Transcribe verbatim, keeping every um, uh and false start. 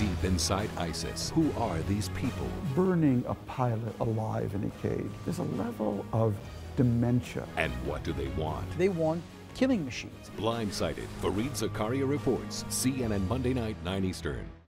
deep inside ISIS. Who are these people? Burning a pilot alive in a cage. There's a level of dementia. And what do they want? They want killing machines. Blindsided. Fareed Zakaria Reports. C N N Monday night, nine Eastern.